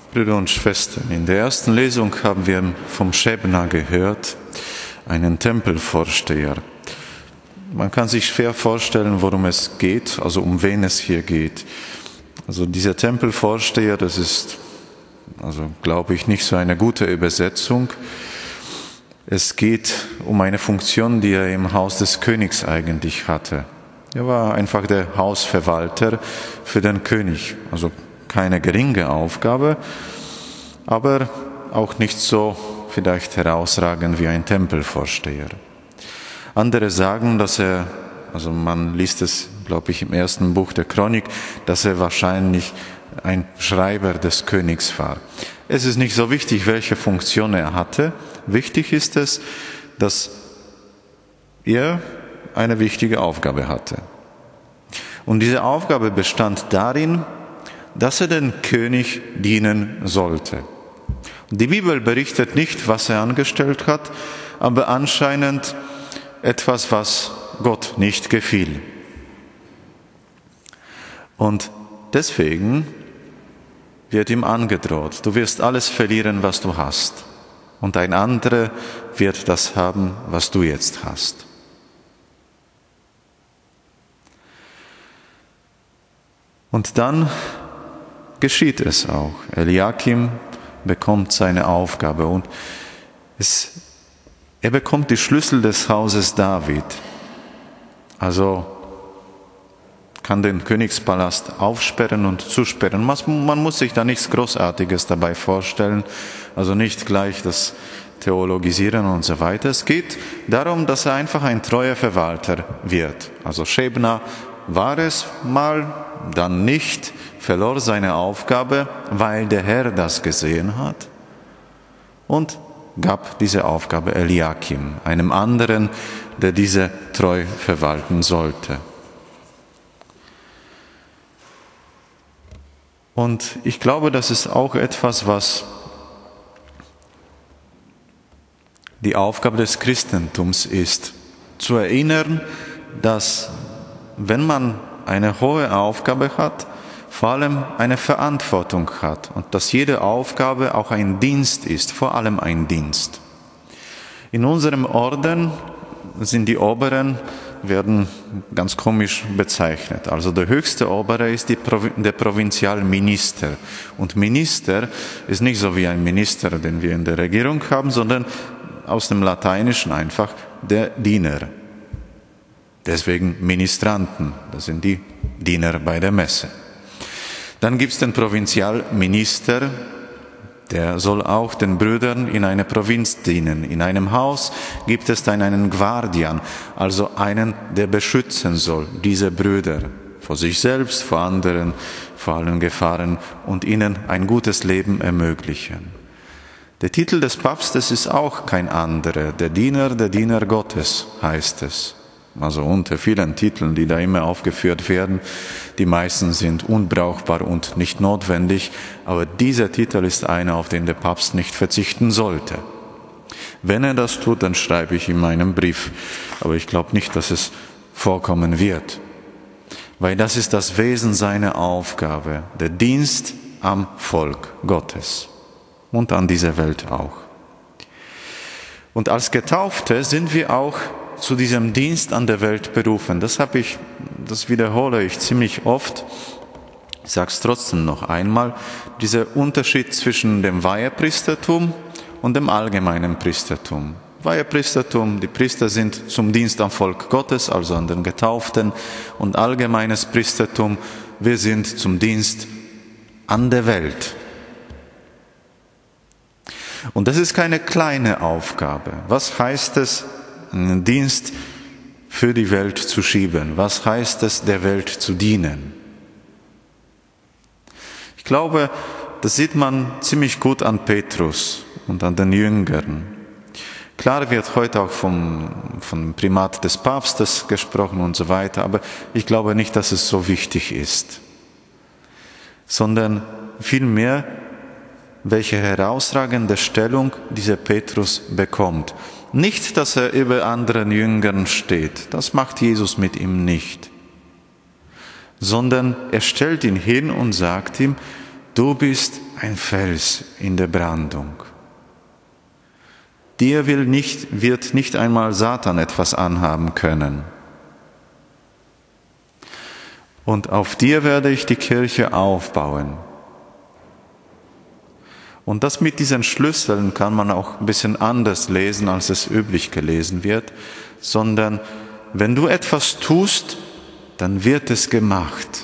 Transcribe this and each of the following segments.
Brüder und Schwestern, in der ersten Lesung haben wir vom Schebna gehört, einen Tempelvorsteher. Man kann sich schwer vorstellen, worum es geht, also um wen es hier geht. Also dieser Tempelvorsteher, das ist, glaube ich, nicht so eine gute Übersetzung. Es geht um eine Funktion, die er im Haus des Königs eigentlich hatte. Er war einfach der Hausverwalter für den König, also keine geringe Aufgabe, aber auch nicht so vielleicht herausragend wie ein Tempelvorsteher. Andere sagen, dass er, man liest es, glaube ich, im ersten Buch der Chronik, dass er wahrscheinlich ein Schreiber des Königs war. Es ist nicht so wichtig, welche Funktion er hatte. Wichtig ist es, dass er eine wichtige Aufgabe hatte. Und diese Aufgabe bestand darin, dass er den König dienen sollte. Die Bibel berichtet nicht, was er angestellt hat, aber anscheinend etwas, was Gott nicht gefiel. Und deswegen wird ihm angedroht, du wirst alles verlieren, was du hast. Und ein anderer wird das haben, was du jetzt hast. Und dann geschieht es auch. Eliakim bekommt seine Aufgabe und er bekommt die Schlüssel des Hauses David. Also kann den Königspalast aufsperren und zusperren. Man muss sich da nichts Großartiges dabei vorstellen, also nicht gleich das Theologisieren und so weiter. Es geht darum, dass er einfach ein treuer Verwalter wird. Also Schebna war es mal, dann nicht, verlor seine Aufgabe, weil der Herr das gesehen hat und gab diese Aufgabe Eliakim, einem anderen, der diese treu verwalten sollte. Und ich glaube, das ist auch etwas, was die Aufgabe des Christentums ist, zu erinnern, dass wenn man eine hohe Aufgabe hat, vor allem eine Verantwortung hat und dass jede Aufgabe auch ein Dienst ist, vor allem ein Dienst. In unserem Orden sind die Oberen, werden ganz komisch bezeichnet. Also der höchste Obere ist der Provinzialminister. Und Minister ist nicht so wie ein Minister, den wir in der Regierung haben, sondern aus dem Lateinischen einfach der Diener. Deswegen Ministranten, das sind die Diener bei der Messe. Dann gibt es den Provinzialminister, der soll auch den Brüdern in einer Provinz dienen. In einem Haus gibt es dann einen Guardian, also einen, der beschützen soll, diese Brüder, vor sich selbst, vor anderen, vor allen Gefahren und ihnen ein gutes Leben ermöglichen. Der Titel des Papstes ist auch kein anderer, der Diener Gottes heißt es. Also unter vielen Titeln, die da immer aufgeführt werden. Die meisten sind unbrauchbar und nicht notwendig, aber dieser Titel ist einer, auf den der Papst nicht verzichten sollte. Wenn er das tut, dann schreibe ich ihm einen Brief, aber ich glaube nicht, dass es vorkommen wird. Weil das ist das Wesen seiner Aufgabe, der Dienst am Volk Gottes und an dieser Welt auch. Und als Getaufte sind wir auch zu diesem Dienst an der Welt berufen. Das wiederhole ich ziemlich oft. Ich sage es trotzdem noch einmal. Dieser Unterschied zwischen dem Weihepriestertum und dem allgemeinen Priestertum. Weihepriestertum, die Priester sind zum Dienst am Volk Gottes, also an den Getauften, und allgemeines Priestertum, wir sind zum Dienst an der Welt. Und das ist keine kleine Aufgabe. Was heißt es, einen Dienst für die Welt zu schieben? Was heißt es, der Welt zu dienen? Ich glaube, das sieht man ziemlich gut an Petrus und an den Jüngern. Klar wird heute auch vom Primat des Papstes gesprochen und so weiter, aber ich glaube nicht, dass es so wichtig ist, sondern vielmehr, welche herausragende Stellung dieser Petrus bekommt. Nicht, dass er über anderen Jüngern steht, das macht Jesus mit ihm nicht, sondern er stellt ihn hin und sagt ihm, du bist ein Fels in der Brandung. Dir wird nicht einmal Satan etwas anhaben können. Und auf dir werde ich die Kirche aufbauen. Und das mit diesen Schlüsseln kann man auch ein bisschen anders lesen, als es üblich gelesen wird, sondern wenn du etwas tust, dann wird es gemacht.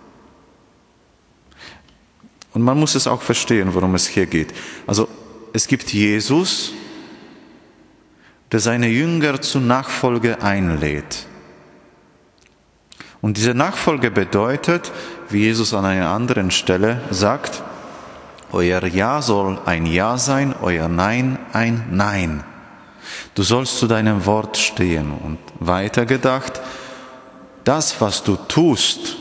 Und man muss es auch verstehen, worum es hier geht. Also es gibt Jesus, der seine Jünger zur Nachfolge einlädt. Und diese Nachfolge bedeutet, wie Jesus an einer anderen Stelle sagt, euer Ja soll ein Ja sein, euer Nein ein Nein. Du sollst zu deinem Wort stehen. Und weitergedacht, das, was du tust,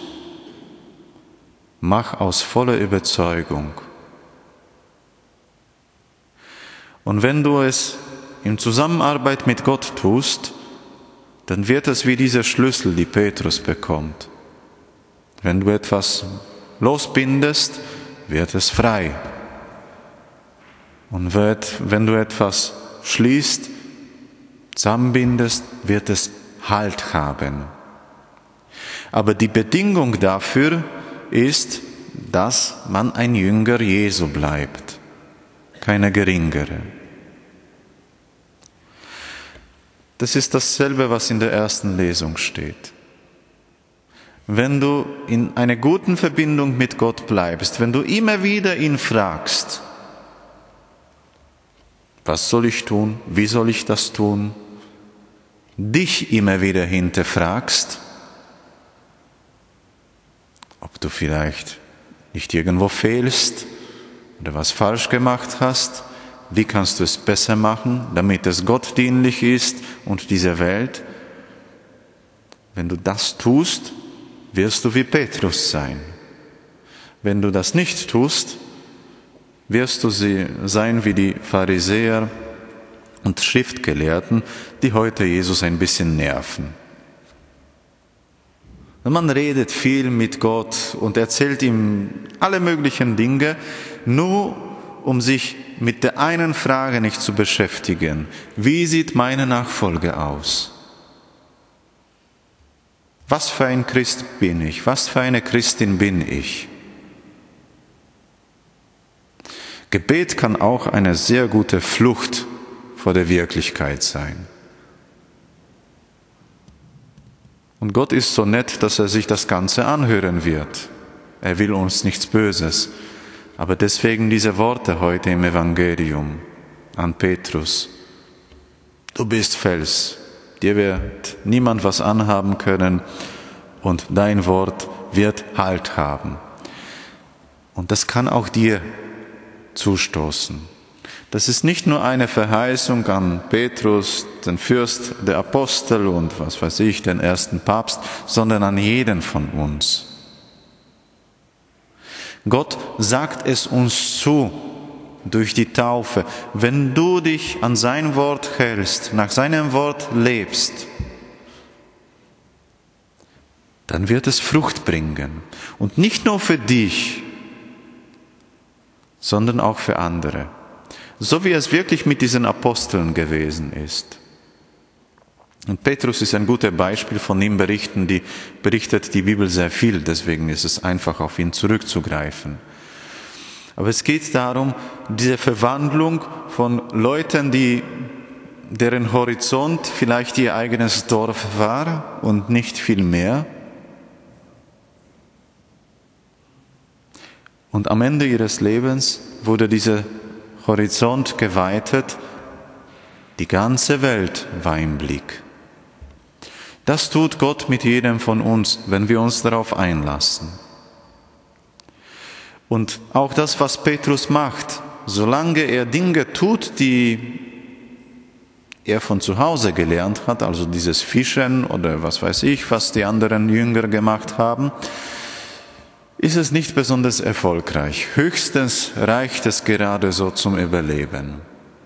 mach aus voller Überzeugung. Und wenn du es in Zusammenarbeit mit Gott tust, dann wird es wie dieser Schlüssel, die Petrus bekommt. Wenn du etwas losbindest, wird es frei. Und wenn du etwas schließt, zusammenbindest, wird es Halt haben. Aber die Bedingung dafür ist, dass man ein Jünger Jesu bleibt, keine geringere. Das ist dasselbe, was in der ersten Lesung steht. Wenn du in einer guten Verbindung mit Gott bleibst, wenn du immer wieder ihn fragst, was soll ich tun, wie soll ich das tun, dich immer wieder hinterfragst, ob du vielleicht nicht irgendwo fehlst oder was falsch gemacht hast, wie kannst du es besser machen, damit es Gott dienlich ist und dieser Welt. Wenn du das tust, wirst du wie Petrus sein. Wenn du das nicht tust, wirst du sein wie die Pharisäer und Schriftgelehrten, die heute Jesus ein bisschen nerven. Man redet viel mit Gott und erzählt ihm alle möglichen Dinge, nur um sich mit der einen Frage nicht zu beschäftigen. Wie sieht meine Nachfolge aus? Was für ein Christ bin ich? Was für eine Christin bin ich? Gebet kann auch eine sehr gute Flucht vor der Wirklichkeit sein. Und Gott ist so nett, dass er sich das Ganze anhören wird. Er will uns nichts Böses. Aber deswegen diese Worte heute im Evangelium an Petrus. Du bist Fels, dir wird niemand was anhaben können und dein Wort wird Halt haben. Und das kann auch dir zustoßen. Das ist nicht nur eine Verheißung an Petrus, den Fürst der Apostel und was weiß ich, den ersten Papst, sondern an jeden von uns. Gott sagt es uns zu durch die Taufe. Wenn du dich an sein Wort hältst, nach seinem Wort lebst, dann wird es Frucht bringen. Und nicht nur für dich, sondern auch für andere. So wie es wirklich mit diesen Aposteln gewesen ist. Und Petrus ist ein gutes Beispiel, von ihm berichtet die Bibel sehr viel, deswegen ist es einfach, auf ihn zurückzugreifen. Aber es geht darum, diese Verwandlung von Leuten, deren Horizont vielleicht ihr eigenes Dorf war und nicht viel mehr. Und am Ende ihres Lebens wurde dieser Horizont geweitet, die ganze Welt war im Blick. Das tut Gott mit jedem von uns, wenn wir uns darauf einlassen. Und auch das, was Petrus macht, solange er Dinge tut, die er von zu Hause gelernt hat, also dieses Fischen oder was weiß ich, was die anderen Jünger gemacht haben, ist es nicht besonders erfolgreich. Höchstens reicht es gerade so zum Überleben.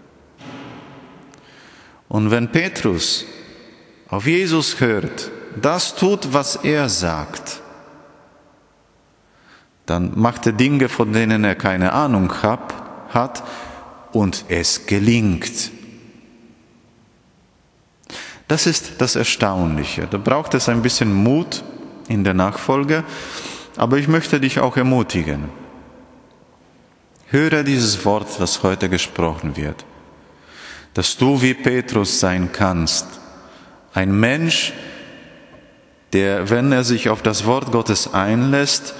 Und wenn Petrus auf Jesus hört, das tut, was er sagt, dann macht er Dinge, von denen er keine Ahnung hat und es gelingt. Das ist das Erstaunliche. Da braucht es ein bisschen Mut in der Nachfolge, aber ich möchte dich auch ermutigen. Höre dieses Wort, das heute gesprochen wird, dass du wie Petrus sein kannst, ein Mensch, der, wenn er sich auf das Wort Gottes einlässt,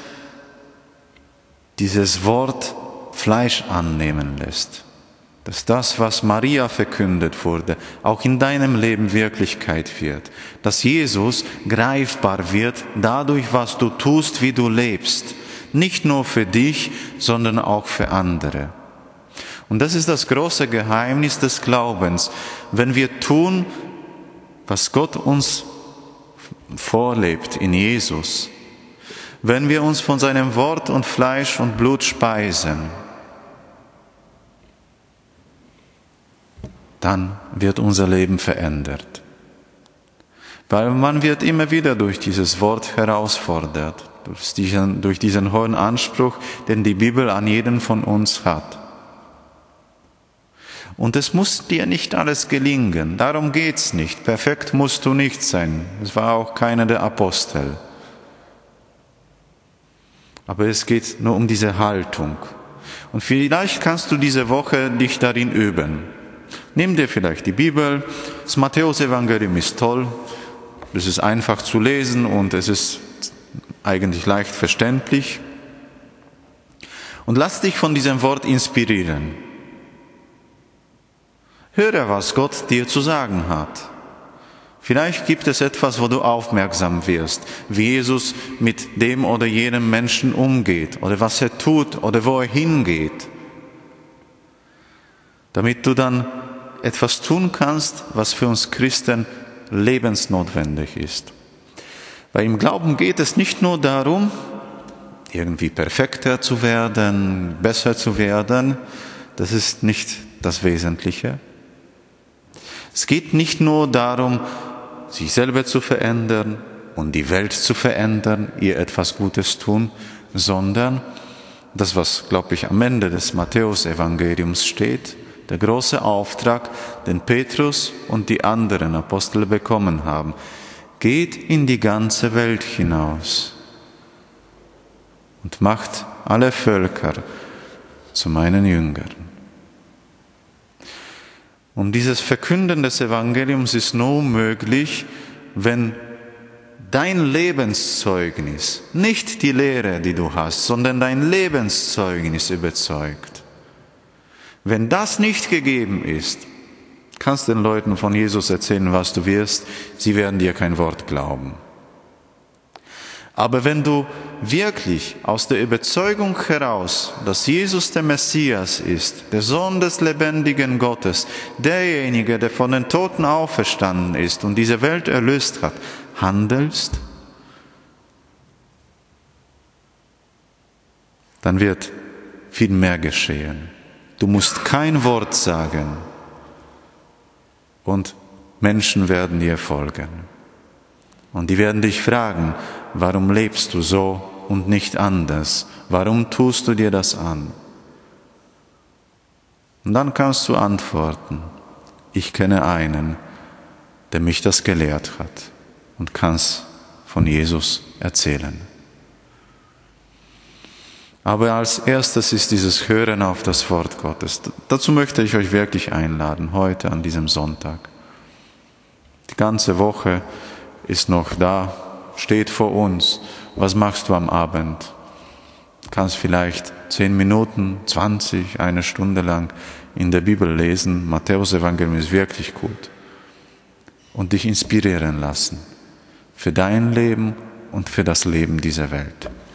dieses Wort Fleisch annehmen lässt. Dass das, was Maria verkündet wurde, auch in deinem Leben Wirklichkeit wird. Dass Jesus greifbar wird dadurch, was du tust, wie du lebst. Nicht nur für dich, sondern auch für andere. Und das ist das große Geheimnis des Glaubens. Wenn wir tun, was Gott uns vorlebt in Jesus, wenn wir uns von seinem Wort und Fleisch und Blut speisen, dann wird unser Leben verändert. Weil man wird immer wieder durch dieses Wort herausfordert, durch diesen hohen Anspruch, den die Bibel an jeden von uns hat. Und es muss dir nicht alles gelingen, darum geht's nicht. Perfekt musst du nicht sein. Es war auch keiner der Apostel. Aber es geht nur um diese Haltung. Und vielleicht kannst du diese Woche dich darin üben. Nimm dir vielleicht die Bibel. Das Matthäus-Evangelium ist toll. Es ist einfach zu lesen und es ist eigentlich leicht verständlich. Und lass dich von diesem Wort inspirieren. Höre, was Gott dir zu sagen hat. Vielleicht gibt es etwas, wo du aufmerksam wirst, wie Jesus mit dem oder jenem Menschen umgeht oder was er tut oder wo er hingeht, damit du dann etwas tun kannst, was für uns Christen lebensnotwendig ist. Weil im Glauben geht es nicht nur darum, irgendwie perfekter zu werden, besser zu werden, das ist nicht das Wesentliche. Es geht nicht nur darum, sich selber zu verändern und die Welt zu verändern, ihr etwas Gutes tun, sondern das, was, glaube ich, am Ende des Matthäus-Evangeliums steht, der große Auftrag, den Petrus und die anderen Apostel bekommen haben. Geht in die ganze Welt hinaus und macht alle Völker zu meinen Jüngern. Und dieses Verkünden des Evangeliums ist nur möglich, wenn dein Lebenszeugnis, nicht die Lehre, die du hast, sondern dein Lebenszeugnis überzeugt. Wenn das nicht gegeben ist, kannst du den Leuten von Jesus erzählen, was du wirst, sie werden dir kein Wort glauben. Aber wenn du wirklich aus der Überzeugung heraus, dass Jesus der Messias ist, der Sohn des lebendigen Gottes, derjenige, der von den Toten auferstanden ist und diese Welt erlöst hat, handelst, dann wird viel mehr geschehen. Du musst kein Wort sagen und Menschen werden dir folgen. Und die werden dich fragen, warum lebst du so und nicht anders? Warum tust du dir das an? Und dann kannst du antworten, ich kenne einen, der mich das gelehrt hat und kannst von Jesus erzählen. Aber als erstes ist dieses Hören auf das Wort Gottes. Dazu möchte ich euch wirklich einladen, heute an diesem Sonntag. Die ganze Woche ist noch da, steht vor uns. Was machst du am Abend? Du kannst vielleicht 10 Minuten, 20, eine Stunde lang in der Bibel lesen. Matthäus-Evangelium ist wirklich gut. Und dich inspirieren lassen für dein Leben und für das Leben dieser Welt.